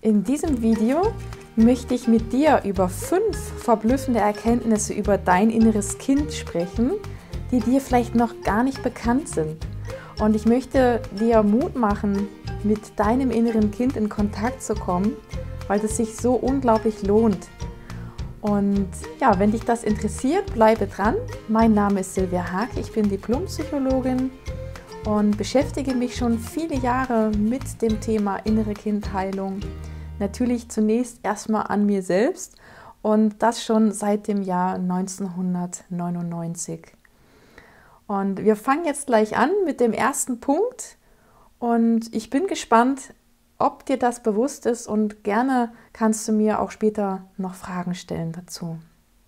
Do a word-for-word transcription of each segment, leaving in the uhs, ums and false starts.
In diesem Video möchte ich mit dir über fünf verblüffende Erkenntnisse über dein inneres Kind sprechen, die dir vielleicht noch gar nicht bekannt sind. Und ich möchte dir Mut machen, mit deinem inneren Kind in Kontakt zu kommen, weil es sich so unglaublich lohnt. Und ja, wenn dich das interessiert, bleibe dran. Mein Name ist Silvia Hake, ich bin Diplompsychologin und beschäftige mich schon viele Jahre mit dem Thema innere Kindheilung. Natürlich zunächst erstmal an mir selbst und das schon seit dem Jahr neunzehnhundertneunundneunzig. Und wir fangen jetzt gleich an mit dem ersten Punkt und ich bin gespannt, ob dir das bewusst ist, und gerne kannst du mir auch später noch Fragen stellen dazu.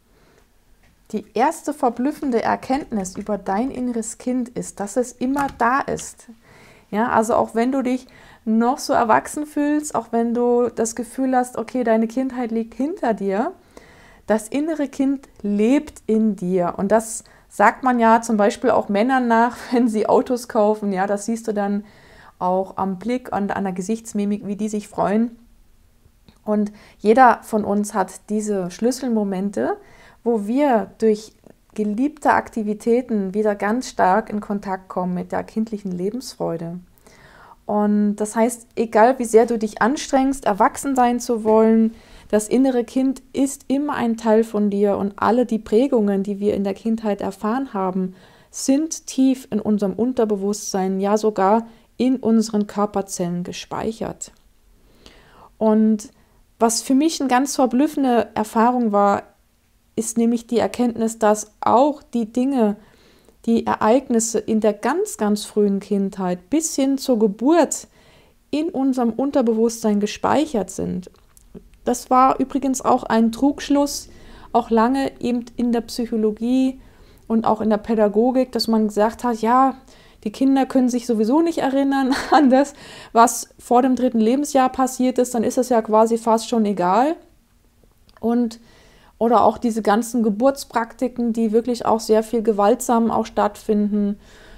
Die erste verblüffende Erkenntnis über dein inneres Kind ist, dass es immer da ist. Ja, also auch wenn du dich noch so erwachsen fühlst, auch wenn du das Gefühl hast, okay, deine Kindheit liegt hinter dir, das innere Kind lebt in dir. Und das sagt man ja zum Beispiel auch Männern nach, wenn sie Autos kaufen. Ja, das siehst du dann auch am Blick und an der Gesichtsmimik, wie die sich freuen. Und jeder von uns hat diese Schlüsselmomente, wo wir durch geliebte Aktivitäten wieder ganz stark in Kontakt kommen mit der kindlichen Lebensfreude. Und das heißt, egal wie sehr du dich anstrengst, erwachsen sein zu wollen, das innere Kind ist immer ein Teil von dir, und alle die Prägungen, die wir in der Kindheit erfahren haben, sind tief in unserem Unterbewusstsein, ja sogar in unseren Körperzellen gespeichert. Und was für mich eine ganz verblüffende Erfahrung war, ist nämlich die Erkenntnis, dass auch die Dinge, die Ereignisse in der ganz, ganz frühen Kindheit bis hin zur Geburt in unserem Unterbewusstsein gespeichert sind. Das war übrigens auch ein Trugschluss, auch lange eben in der Psychologie und auch in der Pädagogik, dass man gesagt hat, ja, die Kinder können sich sowieso nicht erinnern an das, was vor dem dritten Lebensjahr passiert ist, dann ist es ja quasi fast schon egal. Und oder auch diese ganzen Geburtspraktiken, die wirklich auch sehr viel gewaltsam auch stattfinden,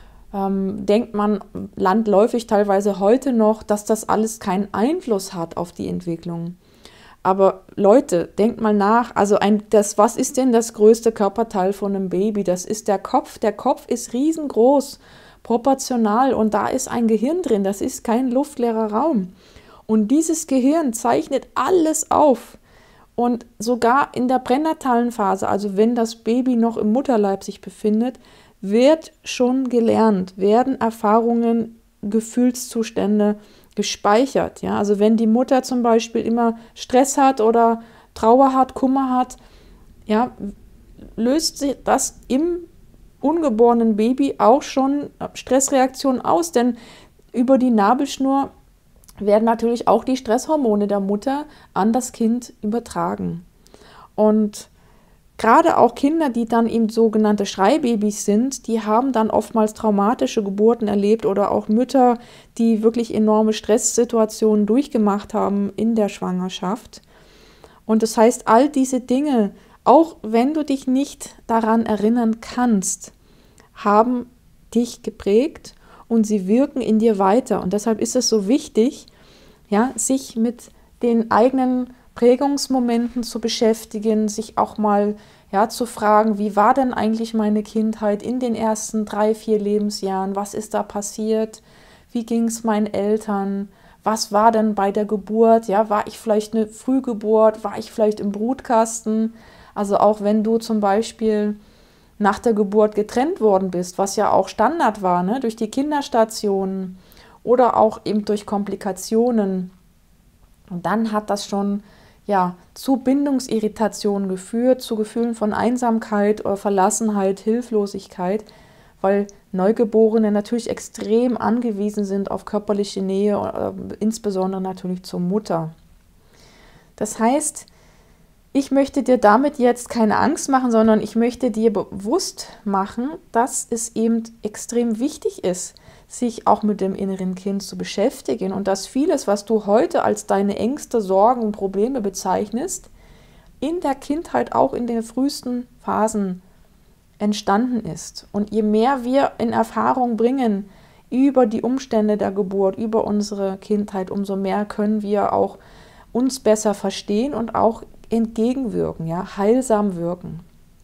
ähm, denkt man landläufig teilweise heute noch, dass das alles keinen Einfluss hat auf die Entwicklung. Aber Leute, denkt mal nach, also ein, das, was ist denn das größte Körperteil von einem Baby? Das ist der Kopf. Der Kopf ist riesengroß, proportional, und da ist ein Gehirn drin, das ist kein luftleerer Raum. Und dieses Gehirn zeichnet alles auf. Und sogar in der pränatalen Phase, also wenn das Baby noch im Mutterleib sich befindet, wird schon gelernt, werden Erfahrungen, Gefühlszustände gespeichert. Ja? Also wenn die Mutter zum Beispiel immer Stress hat oder Trauer hat, Kummer hat, ja, löst sich das im ungeborenen Baby auch schon Stressreaktionen aus, denn über die Nabelschnur werden natürlich auch die Stresshormone der Mutter an das Kind übertragen. Und gerade auch Kinder, die dann eben sogenannte Schreibabys sind, die haben dann oftmals traumatische Geburten erlebt, oder auch Mütter, die wirklich enorme Stresssituationen durchgemacht haben in der Schwangerschaft. Und das heißt, all diese Dinge, auch wenn du dich nicht daran erinnern kannst, haben dich geprägt und sie wirken in dir weiter. Und deshalb ist es so wichtig, ja, sich mit den eigenen Prägungsmomenten zu beschäftigen, sich auch mal ja, zu fragen, wie war denn eigentlich meine Kindheit in den ersten drei, vier Lebensjahren? Was ist da passiert? Wie ging es meinen Eltern? Was war denn bei der Geburt? Ja, war ich vielleicht eine Frühgeburt? War ich vielleicht im Brutkasten? Also auch wenn du zum Beispiel nach der Geburt getrennt worden bist, was ja auch Standard war, ne, durch die Kinderstationen oder auch eben durch Komplikationen. Und dann hat das schon ja, zu Bindungsirritationen geführt, zu Gefühlen von Einsamkeit oder Verlassenheit, Hilflosigkeit, weil Neugeborene natürlich extrem angewiesen sind auf körperliche Nähe, äh, insbesondere natürlich zur Mutter. Das heißt, ich möchte dir damit jetzt keine Angst machen, sondern ich möchte dir bewusst machen, dass es eben extrem wichtig ist, sich auch mit dem inneren Kind zu beschäftigen, und dass vieles, was du heute als deine Ängste, Sorgen und Probleme bezeichnest, in der Kindheit auch in den frühesten Phasen entstanden ist. Und je mehr wir in Erfahrung bringen über die Umstände der Geburt, über unsere Kindheit, umso mehr können wir auch uns besser verstehen und auch entgegenwirken, ja, heilsam wirken.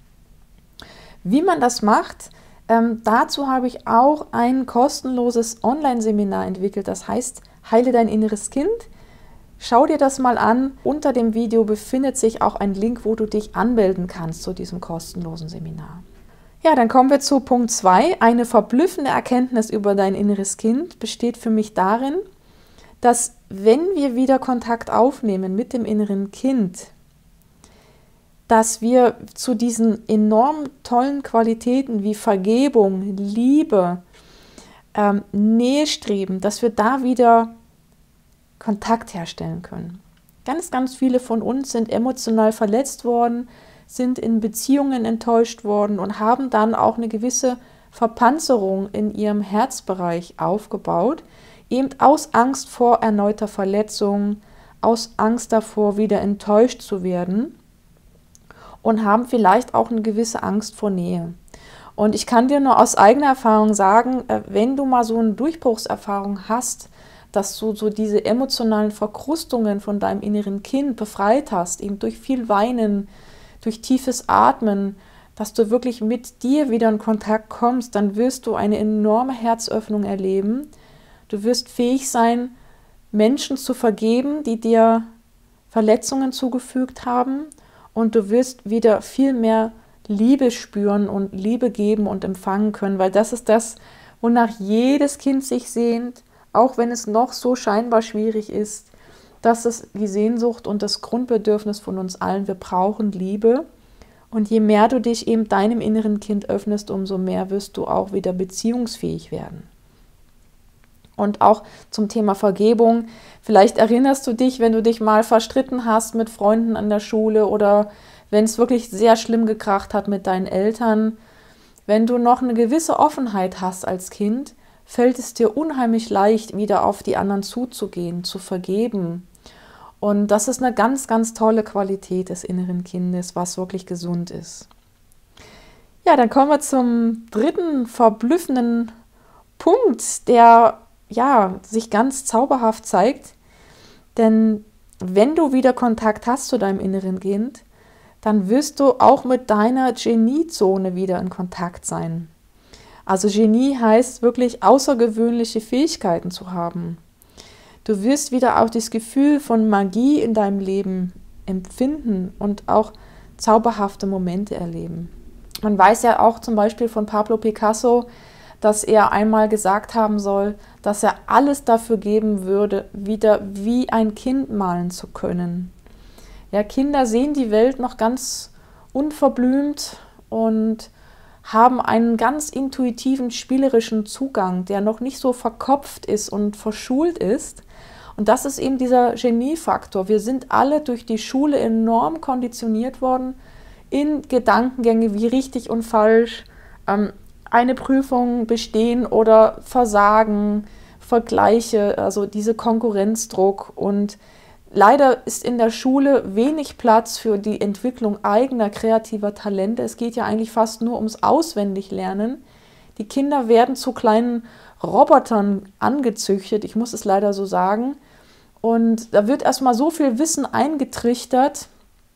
Wie man das macht, ähm, dazu habe ich auch ein kostenloses Online-Seminar entwickelt, das heißt Heile dein inneres Kind. Schau dir das mal an. Unter dem Video befindet sich auch ein Link, wo du dich anmelden kannst zu diesem kostenlosen Seminar. Ja, dann kommen wir zu Punkt zwei. Eine verblüffende Erkenntnis über dein inneres Kind besteht für mich darin, dass wenn wir wieder Kontakt aufnehmen mit dem inneren Kind, dass wir zu diesen enorm tollen Qualitäten wie Vergebung, Liebe, ähm, Nähe streben, dass wir da wieder Kontakt herstellen können. Ganz, ganz viele von uns sind emotional verletzt worden, sind in Beziehungen enttäuscht worden und haben dann auch eine gewisse Verpanzerung in ihrem Herzbereich aufgebaut, eben aus Angst vor erneuter Verletzung, aus Angst davor, wieder enttäuscht zu werden und haben vielleicht auch eine gewisse Angst vor Nähe. Und ich kann dir nur aus eigener Erfahrung sagen, wenn du mal so eine Durchbruchserfahrung hast, dass du so diese emotionalen Verkrustungen von deinem inneren Kind befreit hast, eben durch viel Weinen, durch tiefes Atmen, dass du wirklich mit dir wieder in Kontakt kommst, dann wirst du eine enorme Herzöffnung erleben. Du wirst fähig sein, Menschen zu vergeben, die dir Verletzungen zugefügt haben, und du wirst wieder viel mehr Liebe spüren und Liebe geben und empfangen können, weil das ist das, wonach jedes Kind sich sehnt, auch wenn es noch so scheinbar schwierig ist. Das ist die Sehnsucht und das Grundbedürfnis von uns allen. Wir brauchen Liebe. Und je mehr du dich eben deinem inneren Kind öffnest, umso mehr wirst du auch wieder beziehungsfähig werden. Und auch zum Thema Vergebung. Vielleicht erinnerst du dich, wenn du dich mal verstritten hast mit Freunden an der Schule oder wenn es wirklich sehr schlimm gekracht hat mit deinen Eltern. Wenn du noch eine gewisse Offenheit hast als Kind, fällt es dir unheimlich leicht, wieder auf die anderen zuzugehen, zu vergeben. Und das ist eine ganz, ganz tolle Qualität des inneren Kindes, was wirklich gesund ist. Ja, dann kommen wir zum dritten verblüffenden Punkt, der ja, sich ganz zauberhaft zeigt. Denn wenn du wieder Kontakt hast zu deinem inneren Kind, dann wirst du auch mit deiner Geniezone wieder in Kontakt sein. Also Genie heißt wirklich außergewöhnliche Fähigkeiten zu haben. Du wirst wieder auch das Gefühl von Magie in deinem Leben empfinden und auch zauberhafte Momente erleben. Man weiß ja auch zum Beispiel von Pablo Picasso, dass er einmal gesagt haben soll, dass er alles dafür geben würde, wieder wie ein Kind malen zu können. Ja, Kinder sehen die Welt noch ganz unverblümt und haben einen ganz intuitiven, spielerischen Zugang, der noch nicht so verkopft ist und verschult ist. Und das ist eben dieser Geniefaktor. Wir sind alle durch die Schule enorm konditioniert worden in Gedankengänge wie richtig und falsch, ähm, eine Prüfung bestehen oder versagen, Vergleiche, also diese Konkurrenzdruck. Und leider ist in der Schule wenig Platz für die Entwicklung eigener kreativer Talente. Es geht ja eigentlich fast nur ums Auswendiglernen. Die Kinder werden zu kleinen Robotern angezüchtet, ich muss es leider so sagen. Und da wird erstmal so viel Wissen eingetrichtert,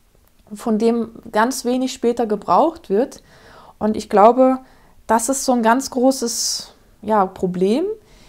von dem ganz wenig später gebraucht wird. Und ich glaube, das ist so ein ganz großes ja, Problem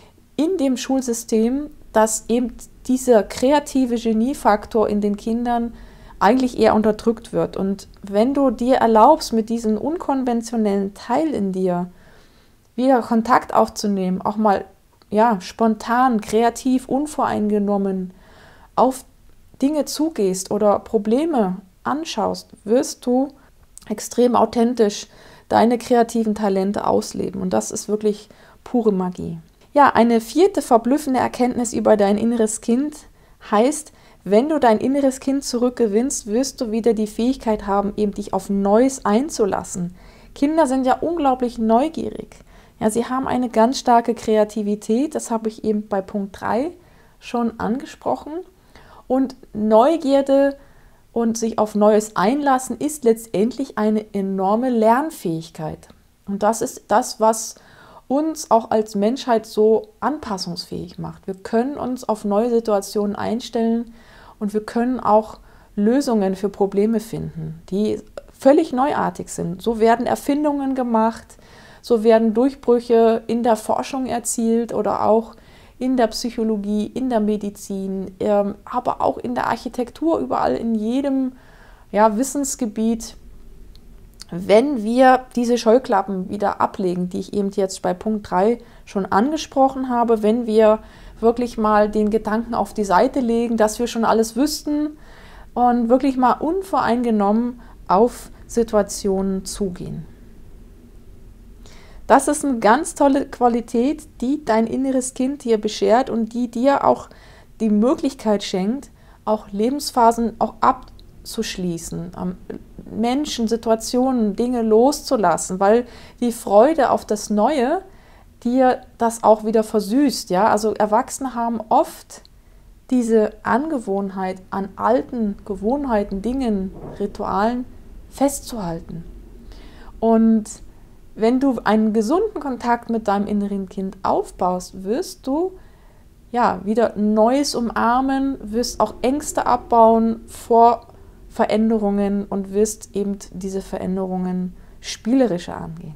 in dem Schulsystem, dass eben dieser kreative Geniefaktor in den Kindern eigentlich eher unterdrückt wird. Und wenn du dir erlaubst, mit diesem unkonventionellen Teil in dir wieder Kontakt aufzunehmen, auch mal ja, spontan, kreativ, unvoreingenommen auf Dinge zugehst oder Probleme anschaust, wirst du extrem authentisch deine kreativen Talente ausleben. Und das ist wirklich pure Magie. Ja, eine vierte verblüffende Erkenntnis über dein inneres Kind heißt, wenn du dein inneres Kind zurückgewinnst, wirst du wieder die Fähigkeit haben, eben dich auf Neues einzulassen. Kinder sind ja unglaublich neugierig. Ja, sie haben eine ganz starke Kreativität, das habe ich eben bei Punkt drei schon angesprochen. Und Neugierde und sich auf Neues einlassen ist letztendlich eine enorme Lernfähigkeit. Und das ist das, was uns auch als Menschheit so anpassungsfähig macht. Wir können uns auf neue Situationen einstellen und wir können auch Lösungen für Probleme finden, die völlig neuartig sind. So werden Erfindungen gemacht, so werden Durchbrüche in der Forschung erzielt oder auch in der Psychologie, in der Medizin, ähm, aber auch in der Architektur, überall in jedem ja, Wissensgebiet. Wenn wir diese Scheuklappen wieder ablegen, die ich eben jetzt bei Punkt drei schon angesprochen habe, wenn wir wirklich mal den Gedanken auf die Seite legen, dass wir schon alles wüssten und wirklich mal unvoreingenommen auf Situationen zugehen. Das ist eine ganz tolle Qualität, die dein inneres Kind dir beschert und die dir auch die Möglichkeit schenkt, auch Lebensphasen auch abzuschließen, Menschen, Situationen, Dinge loszulassen, weil die Freude auf das Neue dir das auch wieder versüßt. Ja? Also Erwachsene haben oft diese Angewohnheit, an alten Gewohnheiten, Dingen, Ritualen festzuhalten. Und wenn du einen gesunden Kontakt mit deinem inneren Kind aufbaust, wirst du ja wieder Neues umarmen, wirst auch Ängste abbauen vor Veränderungen und wirst eben diese Veränderungen spielerischer angehen.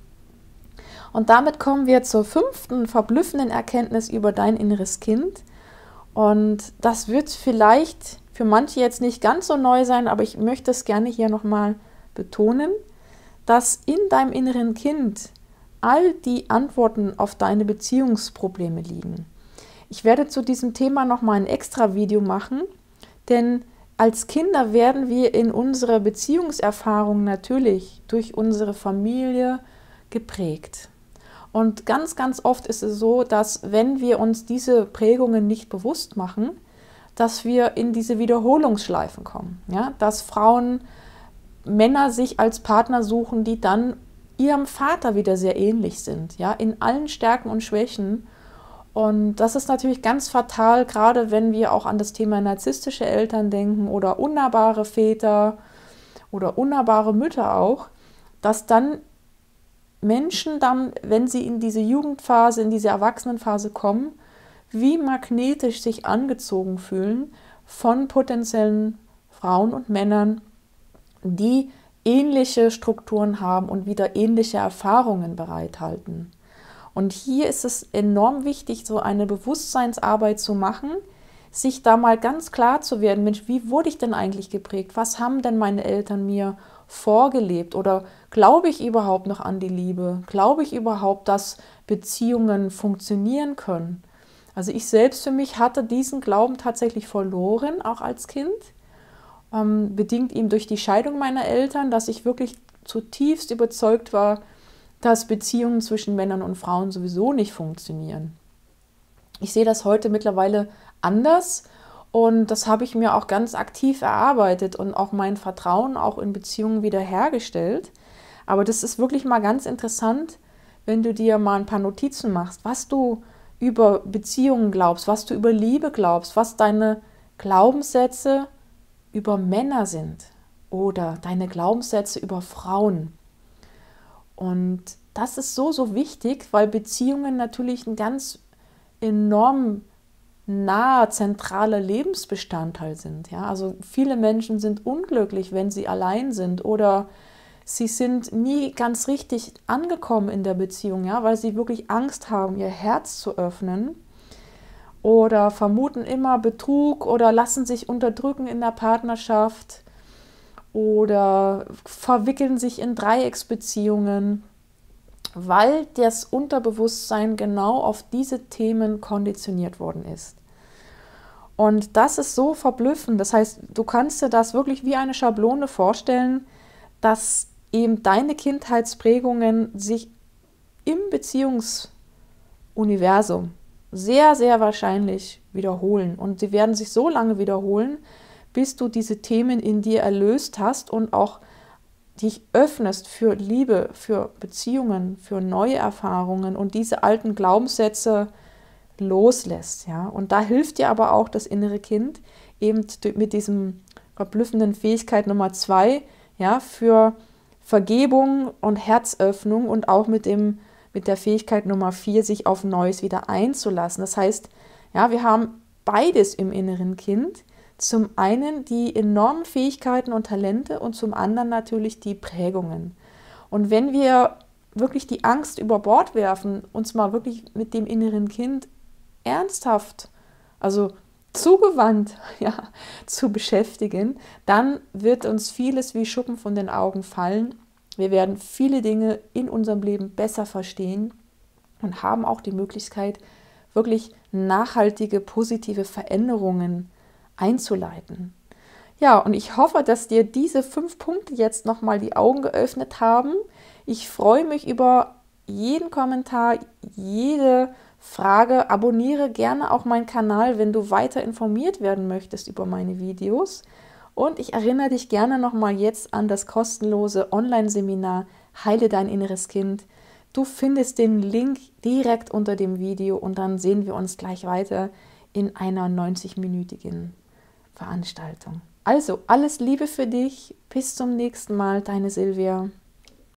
Und damit kommen wir zur fünften verblüffenden Erkenntnis über dein inneres Kind. Und das wird vielleicht für manche jetzt nicht ganz so neu sein, aber ich möchte es gerne hier nochmal betonen, dass in deinem inneren Kind all die Antworten auf deine Beziehungsprobleme liegen. Ich werde zu diesem Thema nochmal ein extra Video machen, denn als Kinder werden wir in unserer Beziehungserfahrung natürlich durch unsere Familie geprägt. Und ganz, ganz oft ist es so, dass wenn wir uns diese Prägungen nicht bewusst machen, dass wir in diese Wiederholungsschleifen kommen. Ja? Dass Frauen Männer sich als Partner suchen, die dann ihrem Vater wieder sehr ähnlich sind, ja, in allen Stärken und Schwächen. Und das ist natürlich ganz fatal, gerade wenn wir auch an das Thema narzisstische Eltern denken oder unnahbare Väter oder unnahbare Mütter auch, dass dann Menschen dann, wenn sie in diese Jugendphase, in diese Erwachsenenphase kommen, wie magnetisch sich angezogen fühlen von potenziellen Frauen und Männern, die ähnliche Strukturen haben und wieder ähnliche Erfahrungen bereithalten. Und hier ist es enorm wichtig, so eine Bewusstseinsarbeit zu machen, sich da mal ganz klar zu werden, Mensch, wie wurde ich denn eigentlich geprägt? Was haben denn meine Eltern mir vorgelebt? Oder glaube ich überhaupt noch an die Liebe? Glaube ich überhaupt, dass Beziehungen funktionieren können? Also ich selbst für mich hatte diesen Glauben tatsächlich verloren, auch als Kind. Ähm, bedingt eben durch die Scheidung meiner Eltern, dass ich wirklich zutiefst überzeugt war, dass Beziehungen zwischen Männern und Frauen sowieso nicht funktionieren. Ich sehe das heute mittlerweile anders und das habe ich mir auch ganz aktiv erarbeitet und auch mein Vertrauen auch in Beziehungen wiederhergestellt. Aber das ist wirklich mal ganz interessant, wenn du dir mal ein paar Notizen machst, was du über Beziehungen glaubst, was du über Liebe glaubst, was deine Glaubenssätze über Männer sind oder deine Glaubenssätze über Frauen. Und das ist so, so wichtig, weil Beziehungen natürlich ein ganz enorm naher, zentraler Lebensbestandteil sind. Ja? Also viele Menschen sind unglücklich, wenn sie allein sind oder sie sind nie ganz richtig angekommen in der Beziehung, ja? Weil sie wirklich Angst haben, ihr Herz zu öffnen. Oder vermuten immer Betrug oder lassen sich unterdrücken in der Partnerschaft oder verwickeln sich in Dreiecksbeziehungen, weil das Unterbewusstsein genau auf diese Themen konditioniert worden ist. Und das ist so verblüffend. Das heißt, du kannst dir das wirklich wie eine Schablone vorstellen, dass eben deine Kindheitsprägungen sich im Beziehungsuniversum sehr, sehr wahrscheinlich wiederholen. Und sie werden sich so lange wiederholen, bis du diese Themen in dir erlöst hast und auch dich öffnest für Liebe, für Beziehungen, für neue Erfahrungen und diese alten Glaubenssätze loslässt. Ja? Und da hilft dir aber auch das innere Kind eben mit diesem verblüffenden Fähigkeit Nummer zwei, ja, für Vergebung und Herzöffnung und auch mit dem mit der Fähigkeit Nummer vier, sich auf Neues wieder einzulassen. Das heißt, ja, wir haben beides im inneren Kind. Zum einen die enormen Fähigkeiten und Talente und zum anderen natürlich die Prägungen. Und wenn wir wirklich die Angst über Bord werfen, uns mal wirklich mit dem inneren Kind ernsthaft, also zugewandt, ja, zu beschäftigen, dann wird uns vieles wie Schuppen von den Augen fallen. Wir werden viele Dinge in unserem Leben besser verstehen und haben auch die Möglichkeit, wirklich nachhaltige, positive Veränderungen einzuleiten. Ja, und ich hoffe, dass dir diese fünf Punkte jetzt nochmal die Augen geöffnet haben. Ich freue mich über jeden Kommentar, jede Frage. Abonniere gerne auch meinen Kanal, wenn du weiter informiert werden möchtest über meine Videos. Und ich erinnere dich gerne nochmal jetzt an das kostenlose Online-Seminar Heile dein inneres Kind. Du findest den Link direkt unter dem Video und dann sehen wir uns gleich weiter in einer neunzig-minütigen Veranstaltung. Also, alles Liebe für dich. Bis zum nächsten Mal, deine Silvia.